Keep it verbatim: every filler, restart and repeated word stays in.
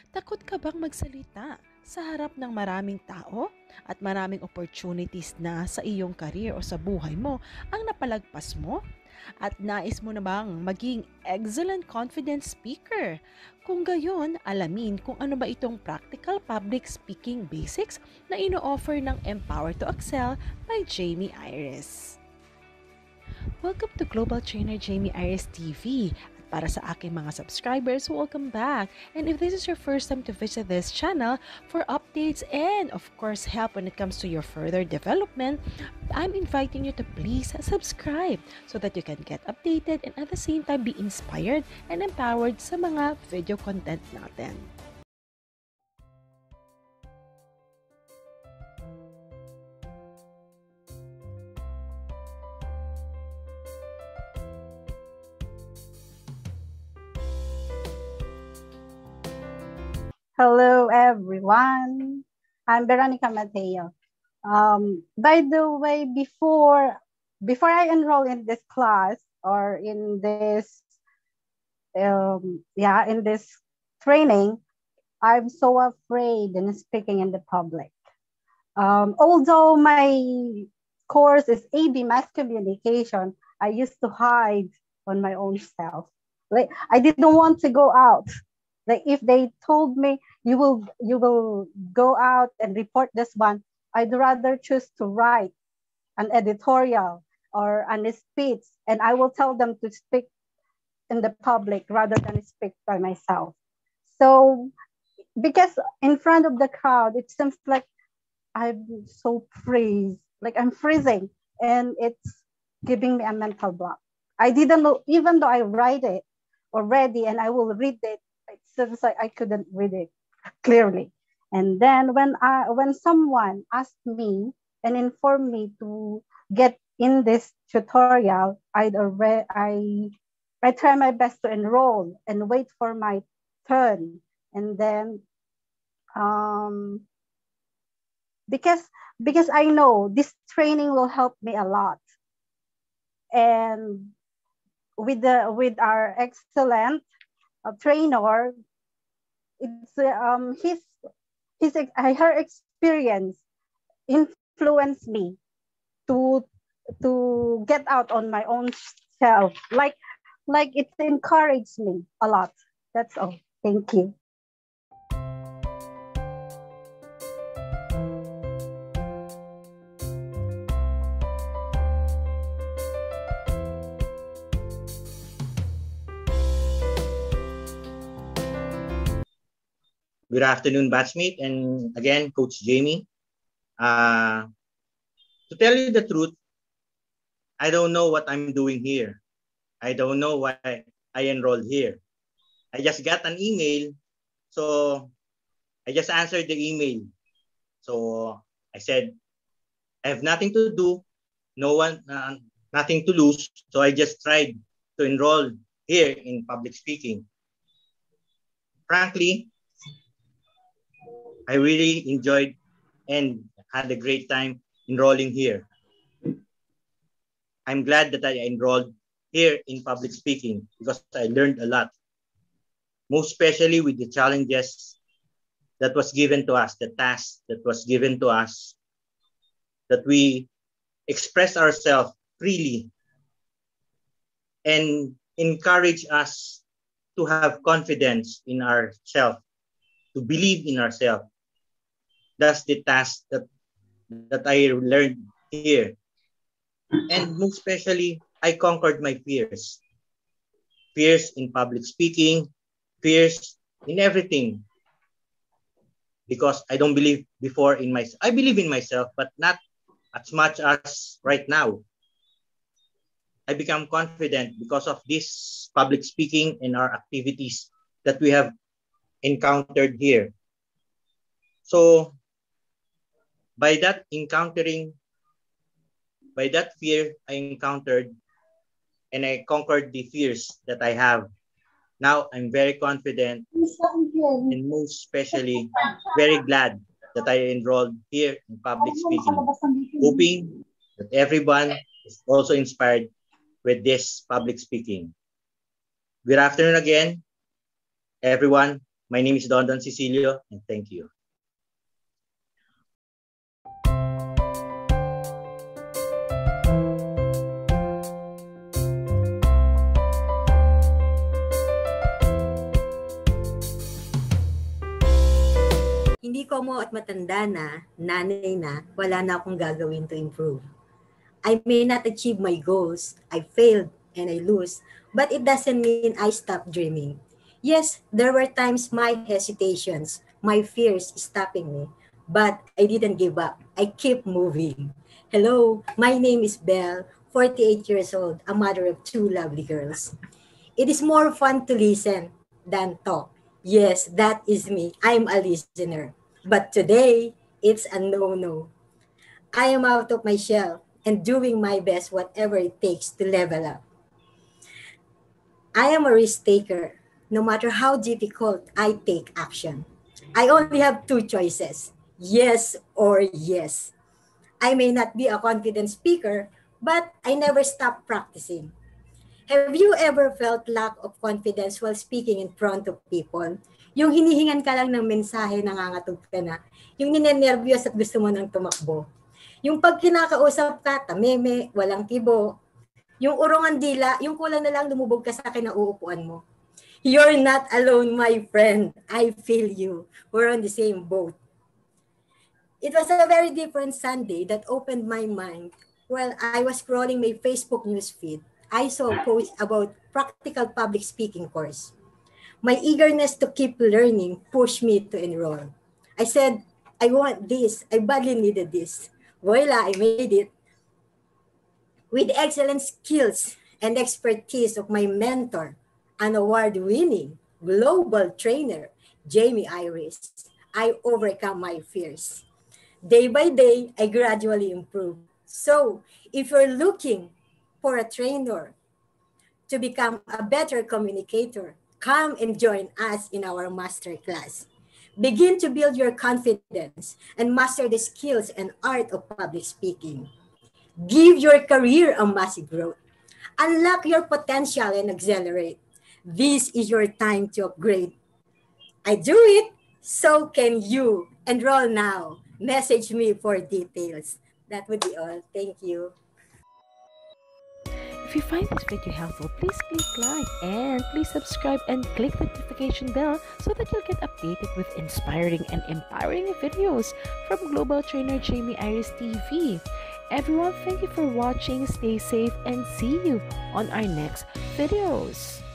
Takot ka bang magsalita sa harap ng maraming tao at maraming opportunities na sa iyong career o sa buhay mo ang napalagpas mo? At nais mo na bang maging excellent confident speaker? Kung gayon, alamin kung ano ba itong practical public speaking basics na ino-offer ng Empower to Excel by Jamie Iris. Welcome to Global Trainer Jamie Iris T V. At para sa aking mga subscribers, welcome back. And if this is your first time to visit this channel for updates and of course help when it comes to your further development, I'm inviting you to please subscribe so that you can get updated and at the same time be inspired and empowered sa mga video content natin. Hello, everyone. I'm Veronica Mateo. Um, by the way, before before I enroll in this class or in this, um, yeah, in this training, I'm so afraid in speaking in the public. Um, although my course is A B Mass Communication, I used to hide on my own self. Like I didn't want to go out. Like if they told me you will you will go out and report this one, I'd rather choose to write an editorial or an speech, and I will tell them to speak in the public rather than speak by myself. So because in front of the crowd, it seems like I'm so freeze, like I'm freezing, and it's giving me a mental block. I didn't know, even though I write it already and I will read it, it seems like I couldn't read it clearly. And then when I when someone asked me and informed me to get in this tutorial, I'd already I I try my best to enroll and wait for my turn. And then um because because I know this training will help me a lot. And with the with our excellent uh, trainer, it's um his his her experience influenced me to to get out on my own self. Like like it encouraged me a lot. That's all. Thank you. Good afternoon, batchmate, and again, Coach Jamie. Uh, to tell you the truth, I don't know what I'm doing here. I don't know why I enrolled here. I just got an email, so I just answered the email. So I said, I have nothing to do, no one, uh, nothing to lose. So I just tried to enroll here in public speaking. Frankly, I really enjoyed and had a great time enrolling here. I'm glad that I enrolled here in public speaking because I learned a lot, most especially with the challenges that was given to us, the task that was given to us, that we express ourselves freely and encourage us to have confidence in ourselves, to believe in ourselves. That's the task that, that I learned here. And most especially, I conquered my fears. Fears in public speaking, fears in everything. Because I don't believe before in myself. I believe in myself, but not as much as right now. I become confident because of this public speaking and our activities that we have encountered here. So, by that encountering, by that fear I encountered, and I conquered the fears that I have, now I'm very confident and most especially very glad that I enrolled here in public speaking, hoping that everyone is also inspired with this public speaking. Good afternoon again, everyone. My name is Don Don Cecilio, and thank you. Hindi ko mo at matanda na, nanay na, wala na akong gagawin to improve. I may not achieve my goals, I failed and I lose, but it doesn't mean I stopped dreaming. Yes, there were times my hesitations, my fears stopping me, but I didn't give up. I keep moving. Hello, my name is Belle, forty-eight years old, a mother of two lovely girls. It is more fun to listen than talk. Yes, that is me. I'm a listener. But today, it's a no-no. I am out of my shell and doing my best, whatever it takes to level up. I am a risk taker. No matter how difficult, I take action. I only have two choices, yes or yes. I may not be a confident speaker, but I never stop practicing. Have you ever felt lack of confidence while speaking in front of people? Yung hinihingan ka lang ng mensahe, nangangatog ka na. Yung ninenervyos at gusto mo nang tumakbo. Yung pag kinakausap ka, tameme, walang kibo. Yung urungan dila, yung kulang na lang lumubog ka sa kinauupuan mo. You're not alone, my friend. I feel you. We're on the same boat. It was a very different Sunday that opened my mind. While I was scrolling my Facebook newsfeed, I saw a post about practical public speaking course. My eagerness to keep learning pushed me to enroll. I said, I want this. I badly needed this. Voila, I made it. With excellent skills and expertise of my mentor, an award-winning global trainer, Jamie Iris, I overcome my fears. Day by day, I gradually improve. So, if you're looking for a trainer to become a better communicator, come and join us in our masterclass. Begin to build your confidence and master the skills and art of public speaking. Give your career a massive growth. Unlock your potential and accelerate. This is your time to upgrade. I do it, so can you. Enroll now. Message me for details. That would be all. Thank you. If you find this video helpful, please click like and please subscribe and click the notification bell so that you'll get updated with inspiring and empowering videos from Global Trainer Jamie Iris T V. Everyone, thank you for watching. Stay safe and see you on our next videos.